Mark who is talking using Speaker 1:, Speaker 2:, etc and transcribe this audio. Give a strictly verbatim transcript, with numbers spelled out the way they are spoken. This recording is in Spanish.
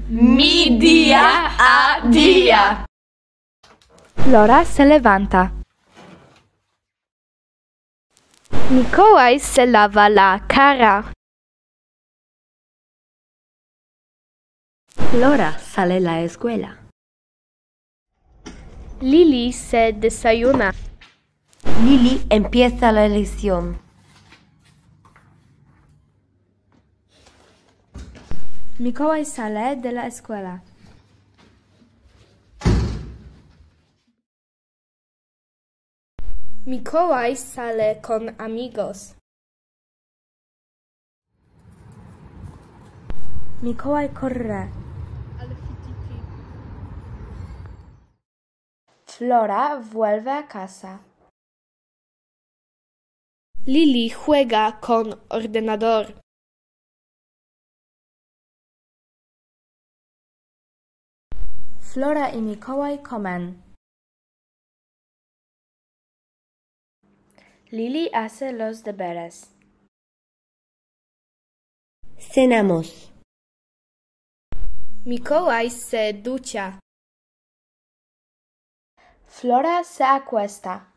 Speaker 1: Mi día a día.
Speaker 2: Flora se levanta. Mikołaj se lava la cara.
Speaker 3: Flora sale a la escuela.
Speaker 2: Lili se desayuna.
Speaker 3: Lili empieza la lección.
Speaker 2: Mikołaj sale de la escuela. Mikołaj sale con amigos. Mikołaj corre. Flora vuelve a casa. Lili juega con ordenador. Flora y Mikołaj comen. Lili hace los deberes.
Speaker 3: Cenamos.
Speaker 2: Mikołaj se ducha. Flora se acuesta.